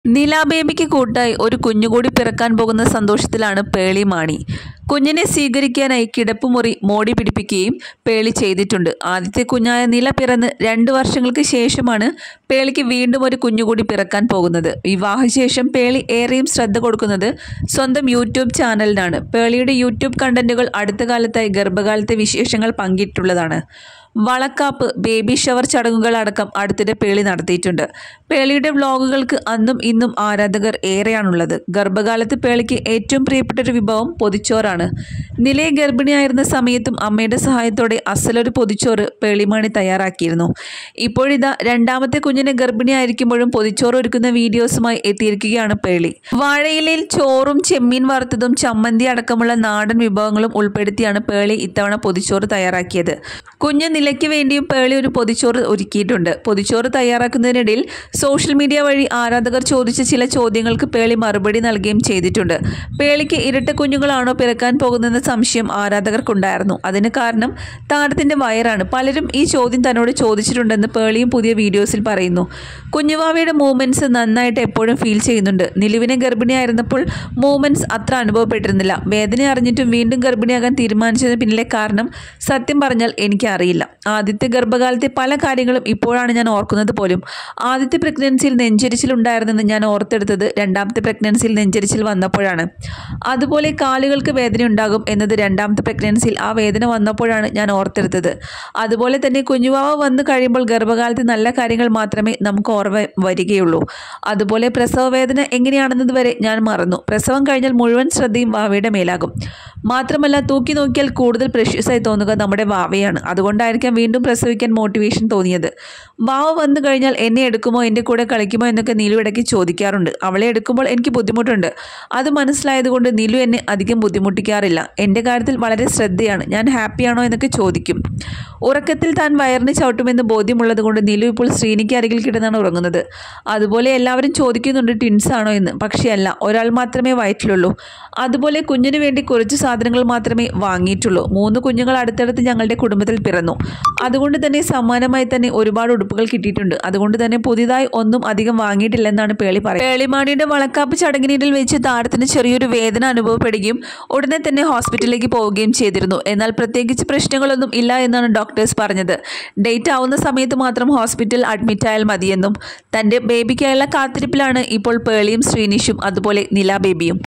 നില ബേബിക്ക് കൂട്ടായി ഒരു കുഞ്ഞുകൂടി പിറക്കാൻ പോകുന്ന സന്തോഷത്തിലാണ് പേളി മാണി. കുഞ്ഞിനെ സ്വീകരിക്കാനായി കിടപ്പുമുറി മോടി പിടിപ്പിക്കുകയും പേളി ചെയ്തിട്ടുണ്ട്. ആദ്യത്തെ കുഞ്ഞായ നില പിറന്ന് 2 വർഷങ്ങൾക്ക് ശേഷമാണ് പേളിക്ക് വീണ്ടും ഒരു കുഞ്ഞുകൂടി പിറക്കാൻ പോകുന്നത്. വിവാഹശേഷം പേളി ഏറെയും ശ്രദ്ധ കൊടുക്കുന്നത് സ്വന്തം യൂട്യൂബ് ചാനലിനാണ്. പേളിയുടെ യൂട്യൂബ് കണ്ടന്റുകൾ അടുത്ത കാലത്തായി ഗർഭകാലത്തെ വിശേഷങ്ങൾ പങ്കിട്ടുള്ളതാണ്. വളക്കാപ്പ്, ബേബി ഷവർ ചടങ്ങുകൾ അടക്കം അടുത്തിടെ പേളി നടത്തിയിട്ടുണ്ട്. പേളിയുടെ വ്ളോഗുകൾക്ക് അന്നും ഇന്നും ആരാധകർ ഏറെയാണുള്ളത്. ഗർഭകാലത്ത് പേളിക്ക് ഏറ്റവും പ്രിയപ്പെട്ട ഒരു വിഭവം പൊതിച്ചോറാണ്. നിലയെ ഗർഭിണിയായിരുന്ന സമയത്തും അമ്മയുടെ സഹായത്തോടെ അസലൊരു പൊതിച്ചോറ് പേളിമാണി തയ്യാറാക്കിയിരുന്നു. ഇപ്പോഴിതാ രണ്ടാമത്തെ കുഞ്ഞിനെ ഗർഭിണിയായിരിക്കുമ്പോഴും പൊതിച്ചോറ് ഒരുക്കുന്ന വീഡിയോസുമായി എത്തിയിരിക്കുകയാണ് പേളി. വാഴയിലയിൽ ചോറും ചെമ്മീൻ വറുത്തതും ചമ്മന്തി അടക്കമുള്ള നാടൻ വിഭവങ്ങളും ഉൾപ്പെടുത്തിയാണ് പേളി ഇത്തവണ പൊതിച്ചോറ് തയ്യാറാക്കിയത്. കുഞ്ഞ് നിലയ്ക്ക് വേണ്ടിയും പേളി ഒരു പൊതിച്ചോറ് ഒരുക്കിയിട്ടുണ്ട്. പൊതിച്ചോറ് തയ്യാറാക്കുന്നതിനിടയിൽ സോഷ്യൽ മീഡിയ വഴി ആരാധകർ ചോദിച്ച ചില ചോദ്യങ്ങൾക്ക് പേളി മറുപടി നൽകുകയും ചെയ്തിട്ടുണ്ട്. പേളിക്ക് ഇരട്ട കുഞ്ഞുങ്ങളാണോ പിറക്കാൻ പോകുന്നതെന്ന സംശയം ആരാധകർക്കുണ്ടായിരുന്നു. അതിന് കാരണം താരത്തിന്റെ വയറാണ്. പലരും ഈ ചോദ്യം തന്നോട് ചോദിച്ചിട്ടുണ്ടെന്ന് പേളിയും പുതിയ വീഡിയോസിൽ പറയുന്നു. കുഞ്ഞുവാവയുടെ മൂവ്മെന്റ്സ് നന്നായിട്ട് എപ്പോഴും ഫീൽ ചെയ്യുന്നുണ്ട്. നിലുവിനെ ഗർഭിണിയായിരുന്നപ്പോൾ മൂവ്മെന്റ്സ് അത്ര അനുഭവപ്പെട്ടിരുന്നില്ല. വേദന അറിഞ്ഞിട്ടും വീണ്ടും ഗർഭിണിയാകാൻ തീരുമാനിച്ചതിന് പിന്നിലെ കാരണം സത്യം പറഞ്ഞാൽ എനിക്കറിയില്ല. ആദ്യത്തെ ഗർഭകാലത്തെ പല കാര്യങ്ങളും ഇപ്പോഴാണ് ഞാൻ ഓർക്കുന്നത് പോലും. ആദ്യത്തെ പ്രഗ്നൻസിയിൽ നെഞ്ചരിച്ചിൽ ഉണ്ടായിരുന്നെന്ന് ഞാൻ ഓർത്തെടുത്തത് രണ്ടാമത്തെ പ്രഗ്നൻസിയിൽ നെഞ്ചരിച്ചിൽ വന്നപ്പോഴാണ്. അതുപോലെ കാലുകൾക്ക് വേദന ഉണ്ടാകും എന്നത് രണ്ടാമത്തെ പ്രഗ്നൻസിയിൽ ആ വേദന വന്നപ്പോഴാണ് ഞാൻ ഓർത്തെടുത്തത്. അതുപോലെ തന്നെ കുഞ്ഞുവാവ വന്നു കഴിയുമ്പോൾ ഗർഭകാലത്ത് നല്ല കാര്യങ്ങൾ മാത്രമേ നമുക്ക് ഓർമ്മ വരികയുള്ളൂ. അതുപോലെ പ്രസവ വേദന എങ്ങനെയാണെന്നത് വരെ ഞാൻ മറന്നു. പ്രസവം കഴിഞ്ഞാൽ മുഴുവൻ ശ്രദ്ധയും വാവയുടെ മേലാകും. മാത്രമല്ല തൂക്കി നോക്കിയാൽ കൂടുതൽ പ്രഷ്യസായി തോന്നുക നമ്മുടെ വാവയാണ്. അതുകൊണ്ടായിരിക്കാം വീണ്ടും പ്രസവിക്കാൻ മോട്ടിവേഷൻ തോന്നിയത്. വാവ വന്നു കഴിഞ്ഞാൽ എന്നെ എടുക്കുമോ, എൻ്റെ കൂടെ കളിക്കുമോ എന്നൊക്കെ നീലു ഇടയ്ക്ക് ചോദിക്കാറുണ്ട്. അവളെ എടുക്കുമ്പോൾ എനിക്ക് ബുദ്ധിമുട്ടുണ്ട്. അത് മനസ്സിലായതുകൊണ്ട് നീലു എന്നെ അധികം ബുദ്ധിമുട്ടിക്കാറില്ല. എൻ്റെ കാര്യത്തിൽ വളരെ ശ്രദ്ധയാണ്. ഞാൻ ഹാപ്പിയാണോ എന്നൊക്കെ ചോദിക്കും. ഉറക്കത്തിൽ താൻ വയറിന് ചവിട്ടുമെന്ന് ബോധ്യമുള്ളത് കൊണ്ട് നീലു ഇപ്പോൾ ശ്രീനിക്ക് അരികിൽ കിടന്നാണ് ഉറങ്ങുന്നത്. അതുപോലെ എല്ലാവരും ചോദിക്കുന്നുണ്ട് ട്വിൻസ് ആണോ എന്ന്. പക്ഷേ അല്ല, ഒരാൾ മാത്രമേ വയറ്റിലുള്ളൂ. അതുപോലെ കുഞ്ഞിന് വേണ്ടി കുറച്ച് സാധനങ്ങൾ മാത്രമേ വാങ്ങിയിട്ടുള്ളൂ. 3 കുഞ്ഞുങ്ങൾ അടുത്തടുത്ത് ഞങ്ങളുടെ കുടുംബത്തിൽ പിറന്നു. അതുകൊണ്ട് തന്നെ സമ്മാനമായി തന്നെ ഒരുപാട് ഉടുപ്പുകൾ കിട്ടിയിട്ടുണ്ട്. അതുകൊണ്ട് തന്നെ പുതിയതായി ഒന്നും അധികം വാങ്ങിയിട്ടില്ലെന്നാണ് പേളി പറയുന്നത്. പേളിമാണിയുടെ വളക്കാപ്പ് ചടങ്ങിനിടയിൽ വെച്ച് താരത്തിന് ചെറിയൊരു വേദന അനുഭവപ്പെടുകയും ഉടനെ തന്നെ ഹോസ്പിറ്റലിലേക്ക് പോവുകയും ചെയ്തിരുന്നു. എന്നാൽ പ്രത്യേകിച്ച് പ്രശ്നങ്ങളൊന്നും ഇല്ല എന്നാണ് ഡോക്ടേഴ്സ് പറഞ്ഞത്. ഡേറ്റ് ആവുന്ന സമയത്ത് മാത്രം ഹോസ്പിറ്റൽ അഡ്മിറ്റ് ആയാൽ മതിയെന്നും. തൻ്റെ ബേബിക്കായുള്ള കാത്തിരിപ്പിലാണ് ഇപ്പോൾ പേളിയും ശ്രീനിഷും അതുപോലെ നില ബേബിയും.